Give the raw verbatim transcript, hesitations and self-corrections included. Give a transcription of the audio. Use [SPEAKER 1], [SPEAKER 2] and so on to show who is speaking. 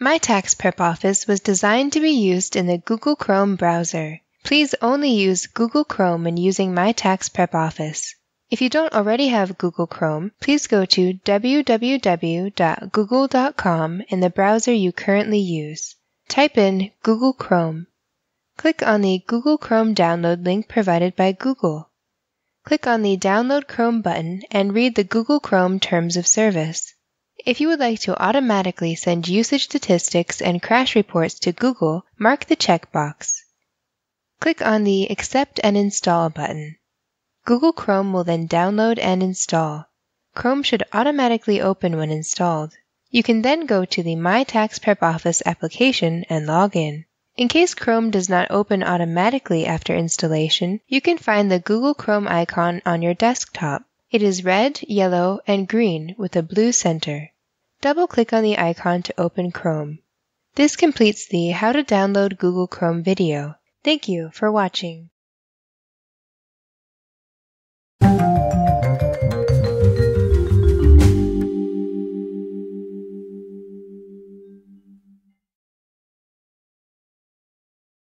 [SPEAKER 1] My Tax Prep Office was designed to be used in the Google Chrome browser. Please only use Google Chrome when using My Tax Prep Office. If you don't already have Google Chrome, please go to w w w dot google dot com in the browser you currently use. Type in Google Chrome. Click on the Google Chrome download link provided by Google. Click on the Download Chrome button and read the Google Chrome Terms of Service. If you would like to automatically send usage statistics and crash reports to Google, mark the checkbox. Click on the Accept and Install button. Google Chrome will then download and install. Chrome should automatically open when installed. You can then go to the My Tax Prep Office application and log in. In case Chrome does not open automatically after installation, you can find the Google Chrome icon on your desktop. It is red, yellow, and green with a blue center. Double-click on the icon to open Chrome. This completes the How to Download Google Chrome video. Thank you for watching.